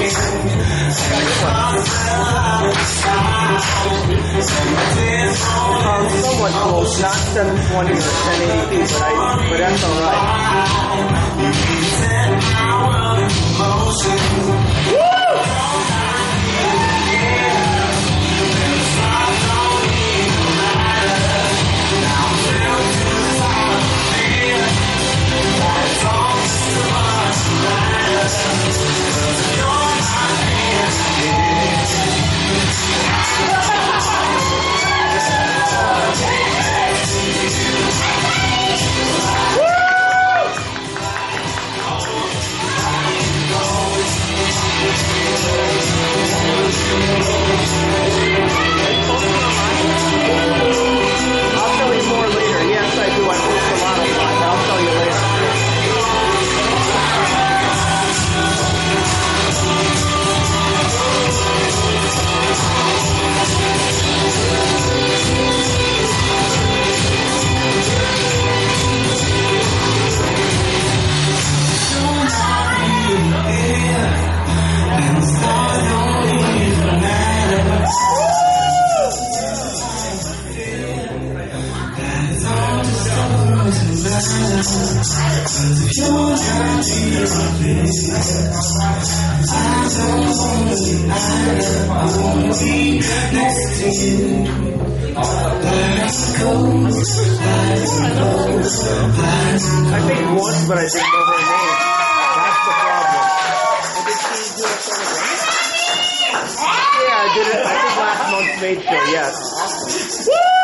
Somewhat close, not 720 or 1080p, but that's alright. I think once, but I didn't know her name. That's the problem. Did she do a photograph? Yeah, I did it. I think last month's Maid show. Yes. Awesome. Woo!